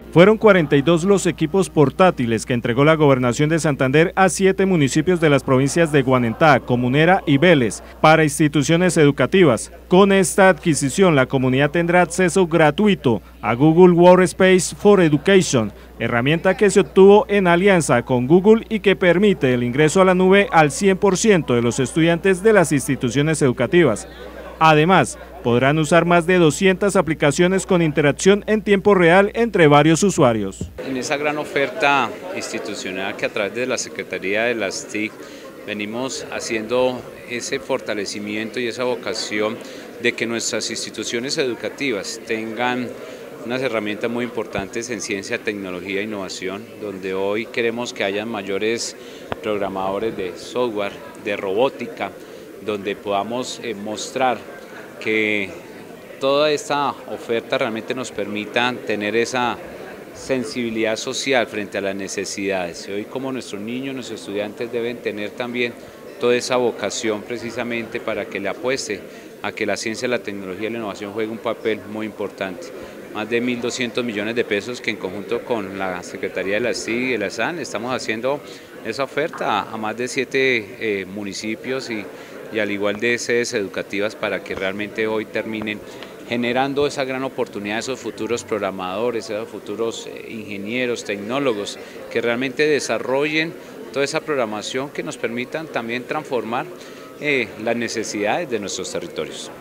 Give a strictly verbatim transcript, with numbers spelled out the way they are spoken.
Fueron cuarenta y dos los equipos portátiles que entregó la Gobernación de Santander a siete municipios de las provincias de Guanentá, Comunera y Vélez para instituciones educativas. Con esta adquisición, la comunidad tendrá acceso gratuito a Google Workspace for Education, herramienta que se obtuvo en alianza con Google y que permite el ingreso a la nube al cien por ciento de los estudiantes de las instituciones educativas. Además, podrán usar más de doscientas aplicaciones con interacción en tiempo real entre varios usuarios. En esa gran oferta institucional que a través de la Secretaría de las T I C venimos haciendo ese fortalecimiento y esa vocación de que nuestras instituciones educativas tengan unas herramientas muy importantes en ciencia, tecnología e innovación, donde hoy queremos que hayan mayores programadores de software, de robótica, donde podamos eh, mostrar que toda esta oferta realmente nos permita tener esa sensibilidad social frente a las necesidades. Hoy como nuestros niños, nuestros estudiantes deben tener también toda esa vocación precisamente para que le apueste a que la ciencia, la tecnología y la innovación jueguen un papel muy importante. Más de mil doscientos millones de pesos que en conjunto con la Secretaría de la S I y de la S A N estamos haciendo esa oferta a, a más de siete eh, municipios y, y al igual de sedes educativas para que realmente hoy terminen generando esa gran oportunidad de esos futuros programadores, esos futuros eh, ingenieros, tecnólogos, que realmente desarrollen toda esa programación que nos permitan también transformar eh, las necesidades de nuestros territorios.